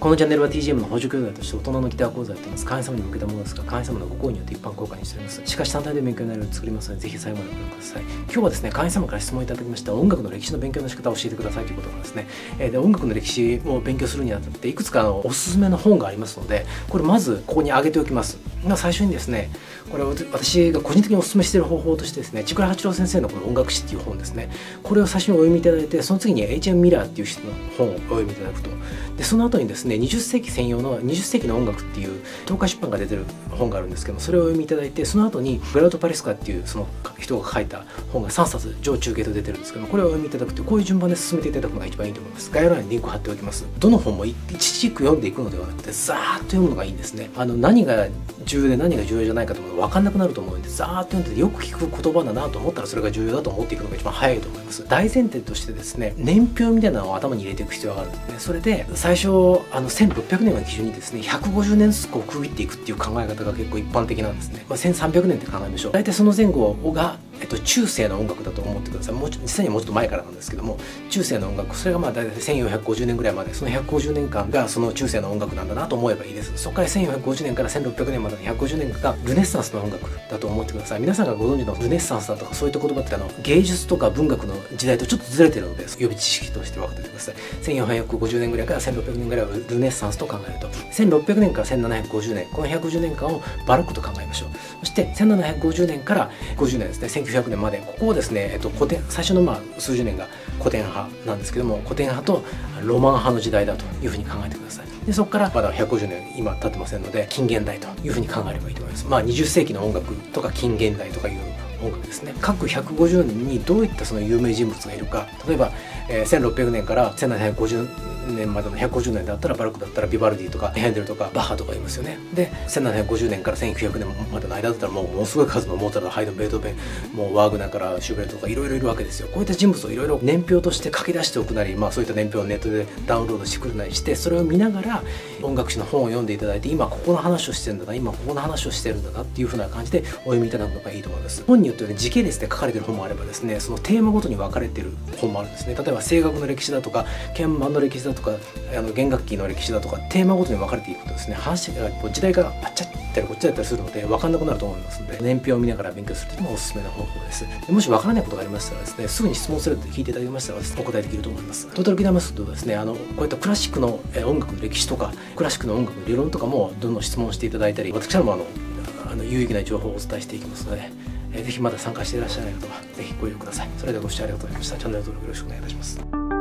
このチャンネルは TGM の補助教材として大人のギター講座をやっています。会員様に向けたものですが、会員様のご購入によって一般公開にしております。しかし単体で勉強になるように作りますので、ぜひ最後までご覧ください。今日はですね、会員様から質問いただきました音楽の歴史の勉強の仕方を教えてくださいということなんですね。で、音楽の歴史を勉強するにあたっていくつかおすすめの本がありますので、これまずここに挙げておきます。最初にですね、これは私が個人的にお勧めしている方法としてですね、千倉八郎先生のこの音楽史っていう本ですね、これを最初にお読みいただいて、その次に H.M. ミラーっていう人の本をお読みいただくと。でその後にですね、20世紀専用の20世紀の音楽っていう東海出版が出てる本があるんですけども、それをお読みいただいて、その後にブラウト・パレスカっていうその人が書いた本が3冊上中下と出てるんですけども、これをお読みいただくと、こういう順番で進めていただくのが一番いいと思います。概要欄にリンクを貼っておきます。どの本も一軸読んでいくのではなくて、ザーッと読むのがいいんですね。何が重要で何が重要じゃないかというのが分かんなくなると思うので、ザーッと読んでよく聞く言葉だなと思ったらそれが重要だと思っていくのが一番早いと思います。大前提としてですね、年表みたいなのを頭に入れていく必要があるんですね。それで最初1600年を基準にですね、150年ずつこう区切っていくっていう考え方が結構一般的なんですね。1300年って考えましょう。大体その前後が中世の音楽だと思ってください。実際にはもうちょっと前からなんですけども、中世の音楽、それが大体1450年ぐらいまで、その150年間がその中世の音楽なんだなと思えばいいです。そこから1450年から1600年までの150年間がルネッサンスの音楽だと思ってください。皆さんがご存知のルネッサンスだとかそういった言葉って芸術とか文学の時代とちょっとずれてるので、予備知識として分かっておいてください。1450年ぐらいから1600年ぐらいをルネッサンスと考えると、1600年から1750年、この150年間をバロックと考えましょう。そして1750年から50年ですね、1900年まで、ここをですね、古典、最初の数十年が古典派なんですけども、古典派とロマン派の時代だというふうに考えてください。でそこからまだ150年今経ってませんので、近現代というふうに考えればいいと思います。20世紀の音楽とか近現代とかいう音楽ですね。各150年にどういったその有名人物がいるか、例えば、1600年から1750年までの150年だったら、バロックだったらビバルディとかヘンデルとかバッハとかいますよね。で1750年から1900年までの間だったらものすごい数のモーツァルト、ハイドン、ベートーベン、もうワーグナーからシューベルトとかいろいろいるわけですよ。こういった人物をいろいろ年表として書き出しておくなり、そういった年表をネットでダウンロードしてくるなりして、それを見ながら音楽史の本を読んでいただいて、今ここの話をしてるんだな、今ここの話をしてるんだなっていう風な感じでお読みいただくのがいいと思います。本によっては時系列で書かれてる本もあればですね、そのテーマごとに分かれてる本もあるんですね。例えば声楽の歴史だとか鍵盤の歴史だとか弦楽器の歴史だとか、テーマごとに分かれていくとですね、話が時代があっちゃったりこっちだったりするので分かんなくなると思いますので、年表を見ながら勉強するというのがおすすめの方法です。でもし分からないことがありましたらですね、すぐに質問するって聞いていただきましたらですね、お答えできると思います。トータルギターメソッドはですね、こういったクラシックの音楽の歴史とかクラシックの音楽の理論とかもどんどん質問していただいたり、私からも有益な情報をお伝えしていきますので、ぜひまだ参加していらっしゃらない方はぜひご利用ください。それではご視聴ありがとうございました。チャンネル登録よろしくお願いいたします。